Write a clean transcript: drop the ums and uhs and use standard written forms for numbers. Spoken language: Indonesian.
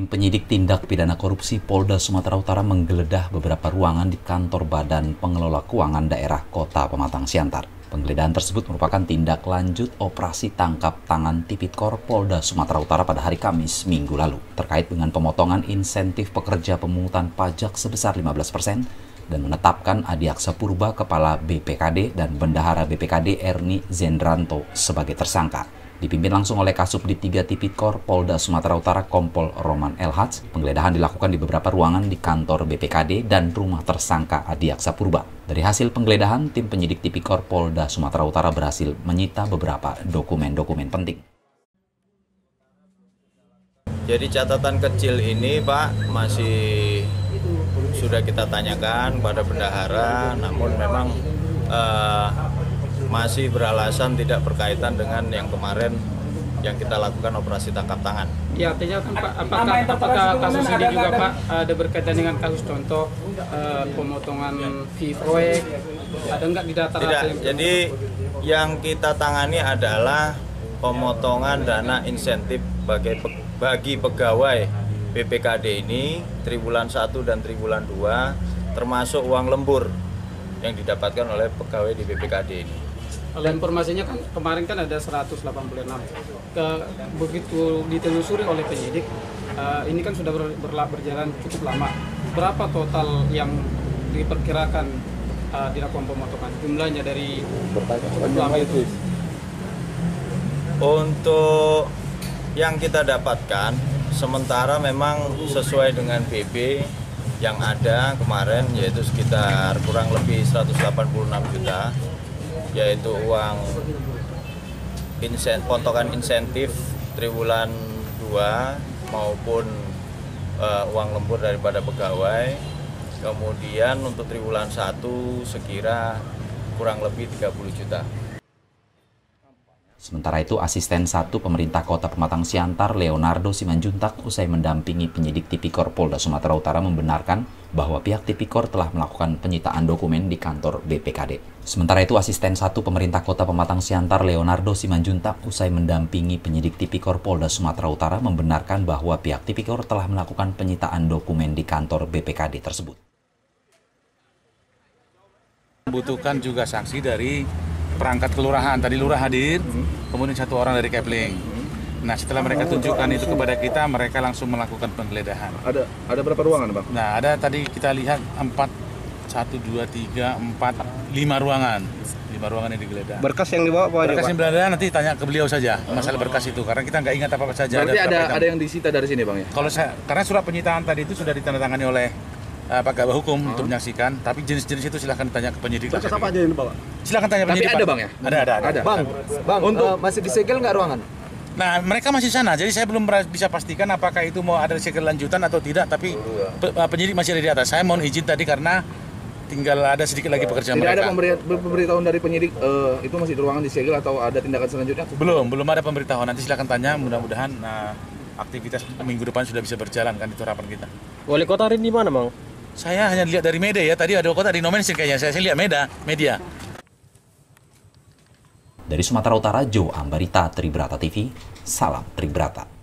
penyidik tindak pidana korupsi Polda Sumatera Utara menggeledah beberapa ruangan di kantor Badan Pengelola Keuangan Daerah Kota Pematang Siantar. Penggeledahan tersebut merupakan tindak lanjut operasi tangkap tangan Tipikor Polda Sumatera Utara pada hari Kamis minggu lalu, terkait dengan pemotongan insentif pekerja pemungutan pajak sebesar 15% dan menetapkan Adiaksa Purba Kepala BPKD dan Bendahara BPKD Erni Zendranto sebagai tersangka. Dipimpin langsung oleh Kasubdit 3 Tipikor Polda Sumatera Utara Kompol Roman Elhadz, penggeledahan dilakukan di beberapa ruangan di kantor BPKD dan rumah tersangka Adiaksa Purba. Dari hasil penggeledahan, tim penyidik Tipikor Polda Sumatera Utara berhasil menyita beberapa dokumen-dokumen penting. Jadi catatan kecil ini Pak masih sudah kita tanyakan pada bendahara, namun memang masih beralasan tidak berkaitan dengan yang kemarin yang kita lakukan operasi tangkap tangan. Ya, artinya kan Pak, apakah kasus ini juga Pak ada berkaitan dengan kasus contoh pemotongan fee proyek, ada nggak di data? Tidak, jadi yang kita tangani adalah pemotongan dana insentif bagi pegawai BPKD ini triwulan 1 dan triwulan 2, termasuk uang lembur yang didapatkan oleh pegawai di BPKD ini. Kalau informasinya kan kemarin kan ada 186. Begitu ditelusuri oleh penyidik, ini kan sudah berjalan cukup lama. Berapa total yang diperkirakan dilakukan pemotongan? Jumlahnya dari cukup lama itu? Untuk yang kita dapatkan, sementara memang sesuai dengan BB yang ada kemarin, yaitu sekitar kurang lebih 186 juta, yaitu uang potongan insentif triwulan 2 maupun uang lembur daripada pegawai. Kemudian untuk triwulan 1 sekira kurang lebih 30 juta. Sementara itu, Asisten 1 Pemerintah Kota Pematang Siantar, Leonardo Simanjuntak, usai mendampingi penyidik Tipikor Polda Sumatera Utara membenarkan bahwa pihak Tipikor telah melakukan penyitaan dokumen di kantor BPKD. Sementara itu, Asisten 1 Pemerintah Kota Pematang Siantar, Leonardo Simanjuntak, usai mendampingi penyidik Tipikor Polda Sumatera Utara membenarkan bahwa pihak Tipikor telah melakukan penyitaan dokumen di kantor BPKD tersebut. Membutuhkan juga sanksi dari perangkat kelurahan. Tadi lurah hadir, kemudian 1 orang dari Kepling. Nah, setelah mereka tunjukkan itu kepada kita, mereka langsung melakukan penggeledahan. Ada berapa ruangan, Bang? Nah, ada tadi kita lihat 1, 2, 3, 4, 5 ruangan. 5 ruangan yang digeledah. Berkas yang dibawa apa aja, Berkas Pak? yang berada nanti tanya ke beliau saja masalah berkas itu, karena kita nggak ingat apa-apa saja. Berarti ada yang disita dari sini, Bang, ya? Karena surat penyitaan tadi itu sudah ditandatangani oleh Pak Kabah Hukum untuk menyaksikan, tapi jenis-jenis itu silahkan tanya ke penyidik. Berkas apa aja yang dibawa? Silahkan tanya penyidik. Tapi ada, Bang, ya? Ada. Bang, untuk masih disegel nggak ruangan? Nah, mereka masih sana, jadi saya belum bisa pastikan apakah itu mau ada segel lanjutan atau tidak, tapi penyidik masih ada di atas. Saya mohon izin tadi karena tinggal ada sedikit lagi pekerjaan mereka. Tidak ada pemberitahuan dari penyidik itu masih di ruangan disegel atau ada tindakan selanjutnya? Belum ada pemberitahuan. Nanti silakan tanya, mudah-mudahan aktivitas minggu depan sudah bisa berjalan, kan itu harapan kita. Wali kota hari di mana, Bang? Saya hanya lihat dari media ya, tadi ada kota di nomensin kayaknya, saya lihat media. Dari Sumatera Utara, Jo Ambarita, Tribrata TV, salam Tribrata.